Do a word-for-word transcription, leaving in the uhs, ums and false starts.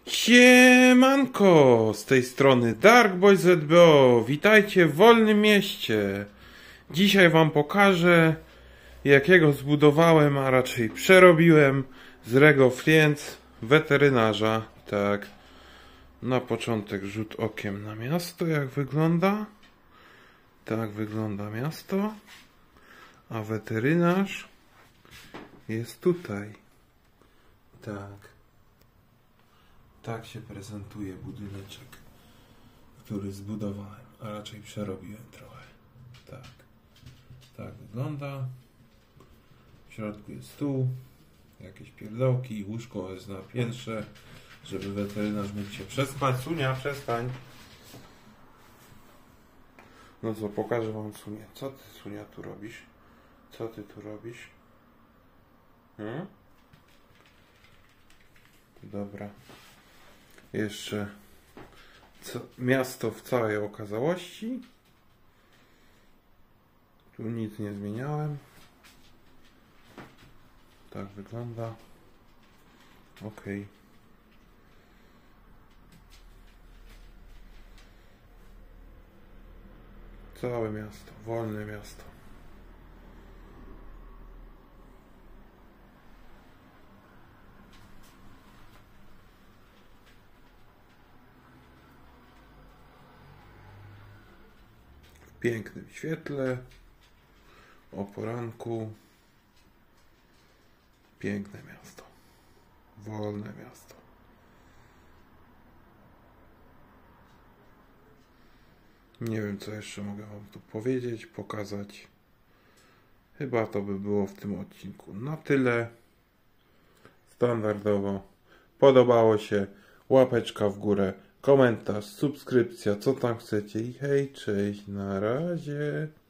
Siemanko, z tej strony Darkboy Z B O. Witajcie w wolnym mieście. Dzisiaj wam pokażę, jakiego zbudowałem, a raczej przerobiłem z Lego Friends weterynarza. Tak, na początek rzut okiem na miasto, jak wygląda. Tak wygląda miasto, a weterynarz jest tutaj. Tak. Tak się prezentuje budyneczek, który zbudowałem, a raczej przerobiłem trochę. Tak. Tak wygląda. W środku jest stół, jakieś pierdołki, łóżko jest na piętrze, żeby weterynarz mógł się przespać. Sunia, przestań. No co, pokażę wam Sunię. Co ty, Sunia, tu robisz? Co ty tu robisz? Hmm? Dobra. Jeszcze co, miasto w całej okazałości. Tu nic nie zmieniałem. Tak wygląda. Ok. Całe miasto, wolne miasto. W pięknym świetle, o poranku. Piękne miasto, wolne miasto. Nie wiem, co jeszcze mogę wam tu powiedzieć, pokazać. Chyba to by było w tym odcinku na tyle. Standardowo. Podobało się? Łapeczka w górę, komentarz, subskrypcja, co tam chcecie i hej, cześć, na razie.